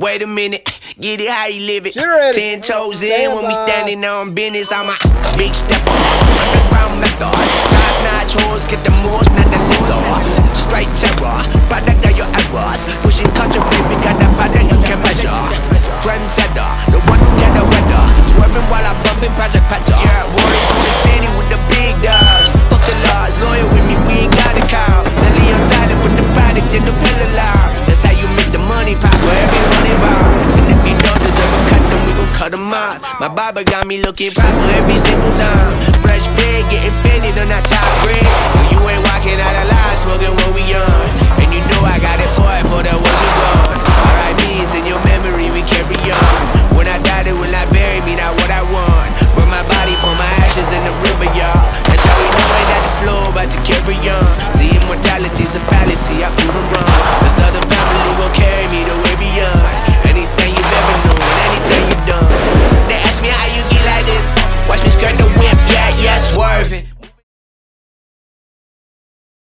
Wait a minute, get it how you live it. 10 toes in when we standing on business. I'm a big stepper, underground methods. Top-notch hoes, get the most, not the lizard. Straight terror, product of your errors. Pushing culture, baby, got that product you can measure. Trendsetter, the one who get the weather. Swerving while I'm bumping Project Patcher. Yeah, rolling through the city with the big dogs. Fuck the laws, loyal with me, we ain't got a cow. Telly on silent, put the product in the pillar loud. That's how you make the money pop for everyone involved. And if you don't deserve a cut, then we gon' cut them out. My barber got me looking proper every single time. Fresh big, getting fitted on that top bread. When you ain't walking out of line, smoking what we on. And you know I got it for the ones who gone. R.I.P.'s in your memory, we carry on. When I die, they will not bury me, not what I want. Burn my body, pour my ashes in the river, y'all. That's how we know ain't at the floor, about to carry on. See, immortality's a fallacy, I prove it wrong. The Southern family gon' carry me the way beyond. Anything you've ever known, anything you've done. They ask me how you get like this. Watch me skirt the whip, yeah, swerving.